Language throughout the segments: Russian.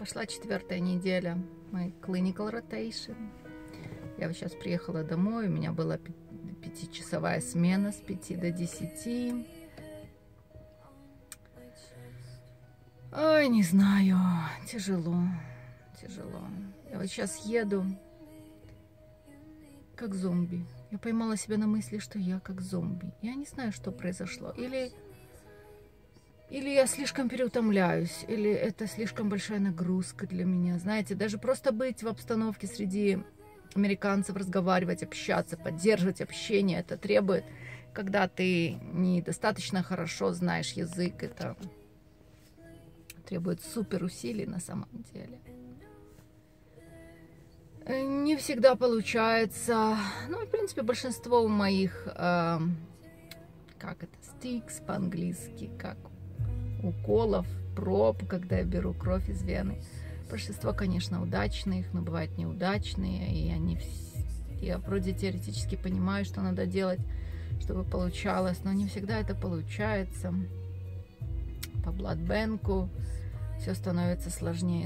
Пошла 4-я неделя моей clinical rotation. Я вот сейчас приехала домой, у меня была 5-часовая смена с 5 до 10. Ой, не знаю, тяжело. Я вот сейчас еду как зомби. Я поймала себя на мысли, что я как зомби. Я не знаю, что произошло. Или я слишком переутомляюсь, или это слишком большая нагрузка для меня. Знаете, даже просто быть в обстановке среди американцев, разговаривать, общаться, поддерживать общение, это требует, когда ты недостаточно хорошо знаешь язык, это требует супер усилий на самом деле. Не всегда получается. Ну, в принципе, большинство моих, sticks по-английски, как уколов, проб, когда я беру кровь из вены. Большинство, конечно, удачных, но бывают неудачные, и я вроде теоретически понимаю, что надо делать, чтобы получалось, но не всегда это получается. По бладбэнку все становится сложнее.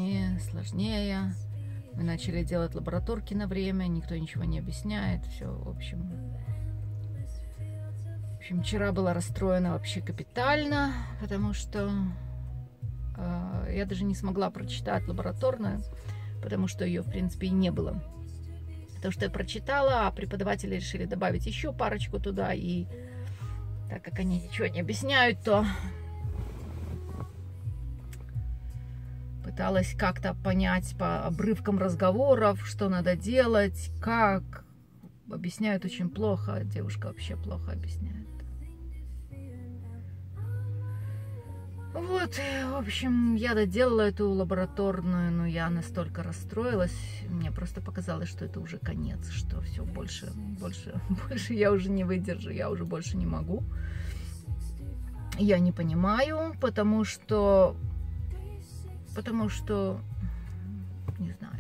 Мы начали делать лабораторки на время, никто ничего не объясняет, все, в общем, вчера была расстроена вообще капитально, потому что я даже не смогла прочитать лабораторную, потому что ее, в принципе, и не было. Потому что я прочитала, а преподаватели решили добавить еще парочку туда, и так как они ничего не объясняют, то пыталась как-то понять по обрывкам разговоров, что надо делать, как. Объясняют очень плохо, девушка вообще плохо объясняет. Вот, в общем, я доделала эту лабораторную, но я настолько расстроилась, мне просто показалось, что это уже конец, что все, больше я уже не выдержу, я уже больше не могу. Я не понимаю, потому что, не знаю.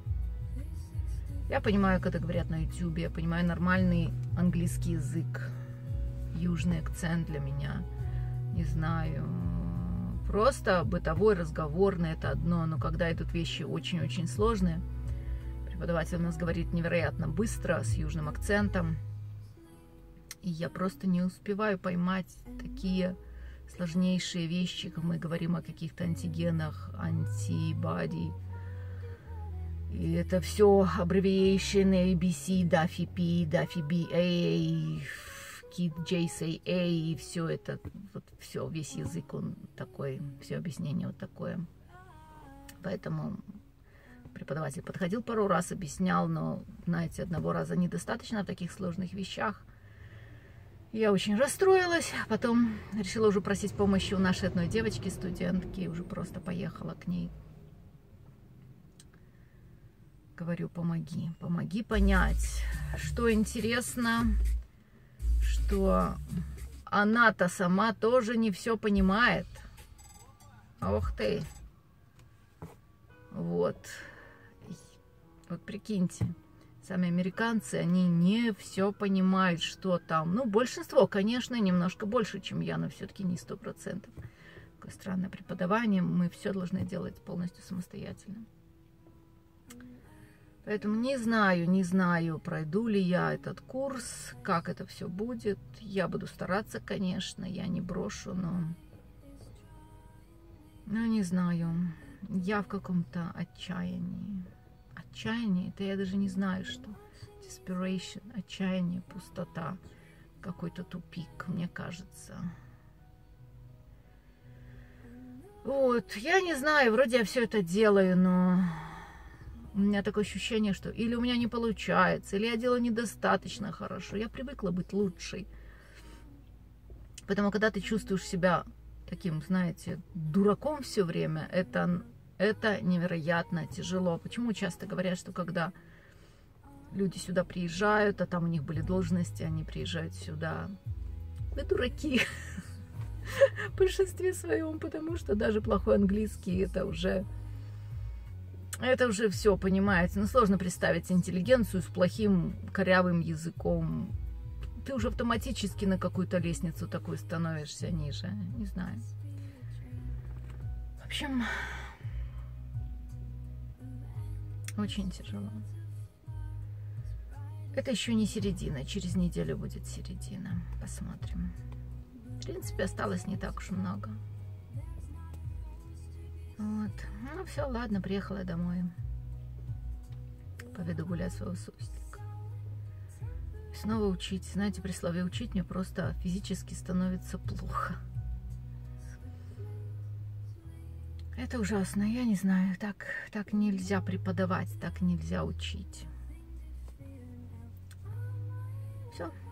Я понимаю, когда говорят на YouTube, я понимаю нормальный английский язык, южный акцент для меня, не знаю. Просто бытовой, разговорный – это одно, но когда идут вещи очень-очень сложные, преподаватель у нас говорит невероятно быстро, с южным акцентом, и я просто не успеваю поймать такие сложнейшие вещи, как мы говорим о каких-то антигенах, антибоди. И это все abbreviation ABC, Daffy P, Daffy B, A, Kid JSA, и все это, вот все, весь язык он такой, все объяснение вот такое. Поэтому преподаватель подходил пару раз, объяснял, но, знаете, одного раза недостаточно в таких сложных вещах. Я очень расстроилась, потом решила уже просить помощи у нашей одной девочки, студентки, уже просто поехала к ней. Говорю, помоги понять, что интересно, что она-то сама тоже не все понимает. Ох ты! Вот прикиньте, сами американцы, они не все понимают, что там. Ну, большинство, конечно, немножко больше, чем я, но все-таки не 100%. Такое странное преподавание, мы все должны делать полностью самостоятельно. Поэтому не знаю, пройду ли я этот курс, как это все будет. Я буду стараться, конечно, я не брошу, но не знаю. Я в каком-то отчаянии. Отчаяние, это я даже не знаю, что. Desperation, отчаяние, пустота, какой-то тупик, мне кажется. Вот, я не знаю, вроде я все это делаю, но у меня такое ощущение, что или у меня не получается, или я делаю недостаточно хорошо. Я привыкла быть лучшей. Поэтому, когда ты чувствуешь себя таким, знаете, дураком все время, это невероятно тяжело. Почему часто говорят, что когда люди сюда приезжают, а там у них были должности, они приезжают сюда, вы дураки в большинстве своем, потому что даже плохой английский это уже все, понимаете. Ну, сложно представить интеллигенцию с плохим корявым языком. Ты уже автоматически на какую-то лестницу такую становишься ниже. Не знаю. В общем, Очень тяжело. Это еще не середина. Через неделю будет середина. Посмотрим. В принципе, осталось не так уж много. Вот. Ну, все, ладно, приехала домой. Поведу гулять своего Сустика. Снова учить. Знаете, при слове учить мне просто физически становится плохо. Это ужасно. Я не знаю. Так нельзя преподавать, так нельзя учить. Все.